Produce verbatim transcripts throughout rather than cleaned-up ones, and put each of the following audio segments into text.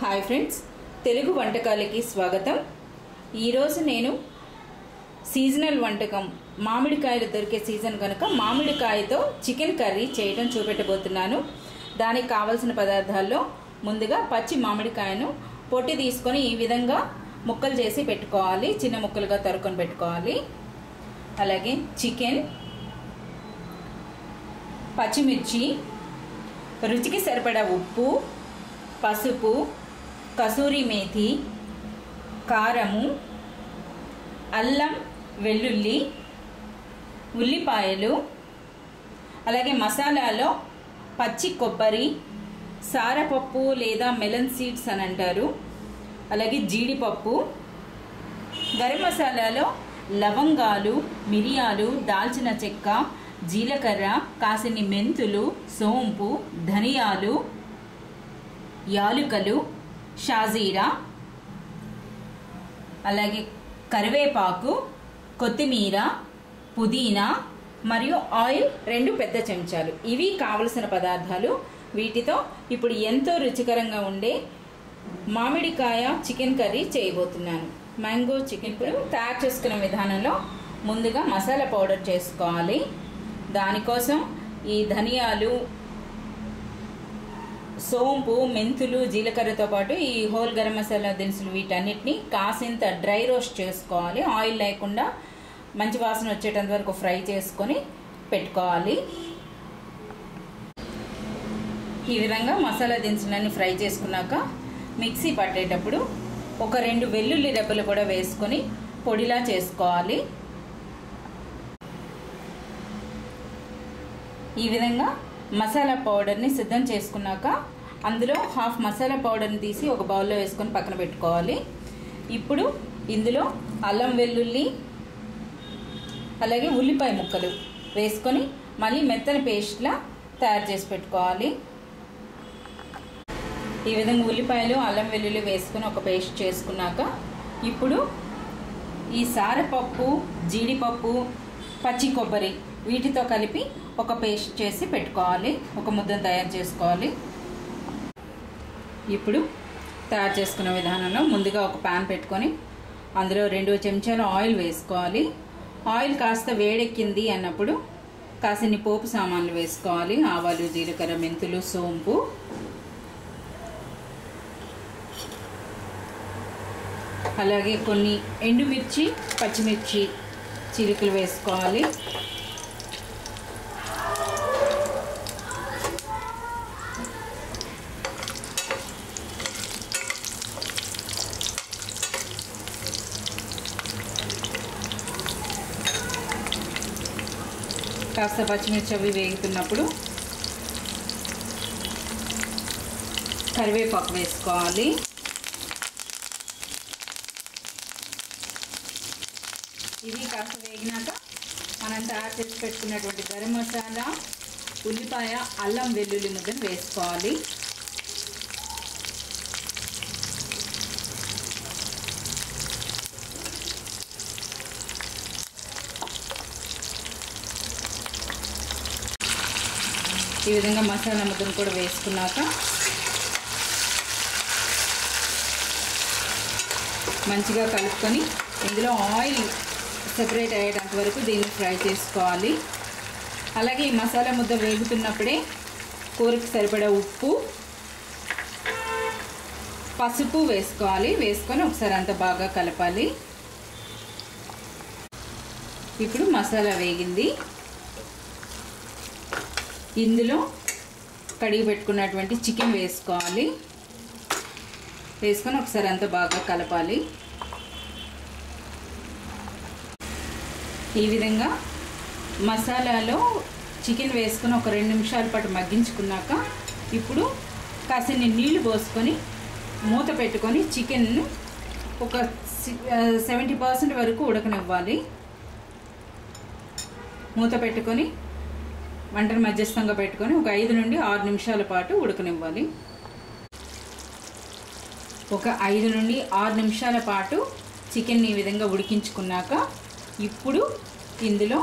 Hi friends, Telugu వంటకాలకి స్వాగతం. ఈరోజు నేను సీజనల్ వంటకం మామిడికాయలు దొరికే సీజన్ కనుక మామిడికాయతో చికెన్ కర్రీ చేయడం చూపెట్టబోతున్నాను. దానికి కావలసిన పదార్థాల్లో ముందుగా పచ్చి మామిడికాయను పొట్టి తీసుకొని ఈ విధంగా ముక్కలు చేసి పెట్టుకోవాలి. చిన్న ముక్కలుగా తరుకొని పెట్టుకోవాలి. అలాగే చికెన్, పచ్చిమిర్చి, రుచికి సరిపడా ఉప్పు, పసుపు, కసూరి మేథి, కారము, అల్లం వెల్లుల్లి, ఉల్లిపాయలు, అలాగే మసాలాలో పచ్చి కొబ్బరి, సారపప్పు లేదా మెలన్ సీడ్స్ అని అంటారు, అలాగే జీడిపప్పు, గరం మసాలాలో లవంగాలు, మిరియాలు, దాల్చిన చెక్క, జీలకర్ర, కాసిని మెంతులు, సోంపు, ధనియాలు, యాలుకలు, షాజీరా, అలాగే కరివేపాకు, కొత్తిమీర, పుదీనా మరియు ఆయిల్ రెండు పెద్ద చెంచాలు. ఇవి కావలసిన పదార్థాలు. వీటితో ఇప్పుడు ఎంతో రుచికరంగా ఉండే మామిడికాయ చికెన్ కర్రీ చేయబోతున్నాను. మ్యాంగో చికెన్ ఇప్పుడు తయారు చేసుకునే విధానంలో ముందుగా మసాలా పౌడర్ చేసుకోవాలి. దానికోసం ఈ ధనియాలు, సోంపు, మెంతులు, జీలకర్రతో పాటు ఈ హోల్ గరం మసాలా దినుసులు వీటన్నిటిని కాసింత డ్రై రోస్ట్ చేసుకోవాలి. ఆయిల్ లేకుండా మంచి వాసన వచ్చేటంత వరకు ఫ్రై చేసుకొని పెట్టుకోవాలి. ఈ విధంగా మసాలా దినుసులన్నీ ఫ్రై చేసుకున్నాక మిక్సీ పట్టేటప్పుడు ఒక రెండు వెల్లుల్లి రెబ్బలు కూడా వేసుకొని పొడిలా చేసుకోవాలి. ఈ విధంగా మసాలా పౌడర్ని సిద్ధం చేసుకున్నాక అందులో హాఫ్ మసాలా పౌడర్ని తీసి ఒక బౌల్లో వేసుకొని పక్కన పెట్టుకోవాలి. ఇప్పుడు ఇందులో అల్లం వెల్లుల్లి అలాగే ఉల్లిపాయ ముక్కలు వేసుకొని మళ్ళీ మెత్తని పేస్ట్లా తయారు చేసి పెట్టుకోవాలి. ఈ విధంగా ఉల్లిపాయలు, అల్లం వెల్లుల్లి వేసుకొని ఒక పేస్ట్ చేసుకున్నాక ఇప్పుడు ఈ సారపప్పు, జీడిపప్పు, పచ్చి కొబ్బరి వీటితో కలిపి ఒక పేస్ట్ చేసి పెట్టుకోవాలి. ఒక ముద్దను తయారు చేసుకోవాలి. ఇప్పుడు తయారు చేసుకునే విధానంలో ముందుగా ఒక ప్యాన్ పెట్టుకొని అందులో రెండు చెంచాలు ఆయిల్ వేసుకోవాలి. ఆయిల్ కాస్త వేడెక్కింది అన్నప్పుడు కాసిన్ని పోపు సామాన్లు వేసుకోవాలి. ఆవాలు, జీలకర్ర, మెంతులు, సోంపు, అలాగే కొన్ని ఎండుమిర్చి, పచ్చిమిర్చి చిలుకలు వేసుకోవాలి. కాస్త పచ్చిమిర్చి అవి వేగుతున్నప్పుడు కరివేపాకు వేసుకోవాలి. ఇవి కాస్త వేగినాక మనం తయారు చేసి పెట్టుకున్నటువంటి గరం మసాలా, ఉల్లిపాయ, అల్లం వెల్లుల్లి ముద్దను వేసుకోవాలి. ఈ విధంగా మసాలా ముద్దను కూడా వేసుకున్నాక మంచిగా కలుపుకొని ఇందులో ఆయిల్ సెపరేట్ అయ్యేటంత వరకు దీన్ని ఫ్రై చేసుకోవాలి. అలాగే ఈ మసాలా ముద్ద వేగుతున్నప్పుడే కూరకు సరిపడా ఉప్పు, పసుపు వేసుకోవాలి. వేసుకొని ఒకసారి అంత బాగా కలపాలి. ఇప్పుడు మసాలా వేగింది. ఇందులో కడిగి పెట్టుకున్నటువంటి చికెన్ వేసుకోవాలి. వేసుకొని ఒకసారి అంతా బాగా కలపాలి. ఈ విధంగా మసాలాలో చికెన్ వేసుకొని ఒక రెండు నిమిషాల పాటు మగ్గించుకున్నాక ఇప్పుడు కాసిన్ని నీళ్లు పోసుకొని మూత పెట్టుకొని చికెన్ను ఒక సెవెంటీ పర్సెంట్ వరకు ఉడకనివ్వాలి. మూత పెట్టుకొని మంటను మధ్యస్థంగా పెట్టుకొని ఒక ఐదు నుండి ఆరు నిమిషాల పాటు ఉడకనివ్వాలి. ఒక ఐదు నుండి ఆరు నిమిషాల పాటు చికెన్ ఈ విధంగా ఉడికించుకున్నాక ఇప్పుడు ఇందులో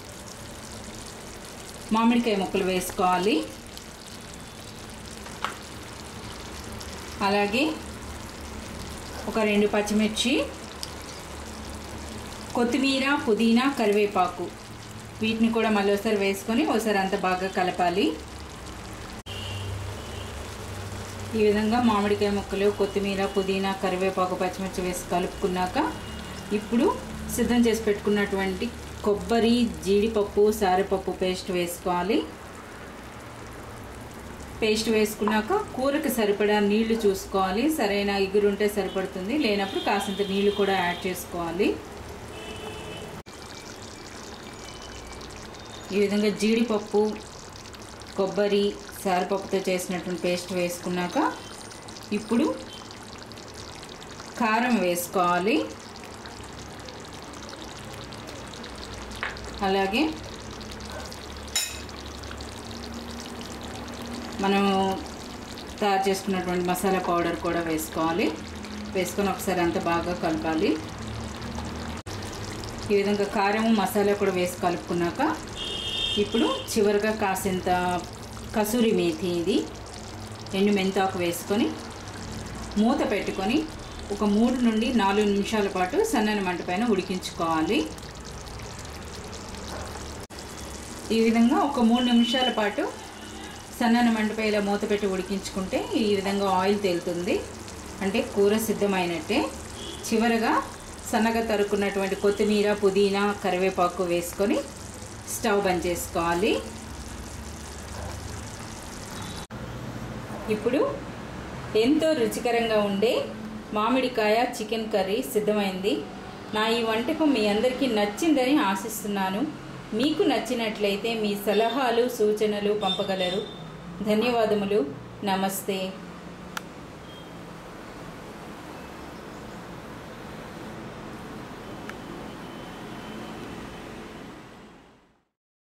మామిడికాయ ముక్కలు వేసుకోవాలి. అలాగే ఒక రెండు పచ్చిమిర్చి, కొత్తిమీర, పుదీనా, కరివేపాకు వీటిని కూడా మళ్ళీ ఒకసారి వేసుకొని ఒకసారి అంత బాగా కలపాలి. ఈ విధంగా మామిడికాయ ముక్కలు, కొత్తిమీర, పుదీనా, కరివేపాకు, పచ్చిమిర్చి వేసి కలుపుకున్నాక ఇప్పుడు సిద్ధం చేసి పెట్టుకున్నటువంటి కొబ్బరి, జీడిపప్పు, సారపప్పు పేస్ట్ వేసుకోవాలి. పేస్ట్ వేసుకున్నాక కూరకు సరిపడా నీళ్లు చూసుకోవాలి. సరైన ఇగురు ఉంటే సరిపడుతుంది, లేనప్పుడు కాసింత నీళ్లు కూడా యాడ్ చేసుకోవాలి. ఈ విధంగా జీడిపప్పు, కొబ్బరి, సారపప్పుతో చేసినటువంటి పేస్ట్ వేసుకున్నాక ఇప్పుడు కారం వేసుకోవాలి. అలాగే మనము తయారు చేసుకున్నటువంటి మసాలా పౌడర్ కూడా వేసుకోవాలి. వేసుకొని ఒకసారి అంతా బాగా కలపాలి. ఈ విధంగా కారం, మసాలా కూడా వేసి కలుపుకున్నాక ఇప్పుడు చివరిగా కాసింత కసూరి మేథి, ఇది ఎండు మెంతాకు వేసుకొని మూత పెట్టుకొని ఒక మూడు నుండి నాలుగు నిమిషాల పాటు సన్నని మంట పైన ఉడికించుకోవాలి. ఈ విధంగా ఒక మూడు నిమిషాల పాటు సన్నని మంటపై ఇలా మూత పెట్టి ఉడికించుకుంటే ఈ విధంగా ఆయిల్ తేలుతుంది, అంటే కూర సిద్ధమైనట్టే. చివరగా సన్నగా తరుక్కున్నటువంటి కొత్తిమీర, పుదీనా, కరివేపాకు వేసుకొని స్టవ్ బంద్ చేసుకోవాలి. ఇప్పుడు ఎంతో రుచికరంగా ఉండే మామిడికాయ చికెన్ కర్రీ సిద్ధమైంది. నా ఈ వంటకం మీ అందరికీ నచ్చిందని ఆశిస్తున్నాను. మీకు నచ్చినట్లయితే మీ సలహాలు, సూచనలు పంపగలరు. ధన్యవాదములు. నమస్తే.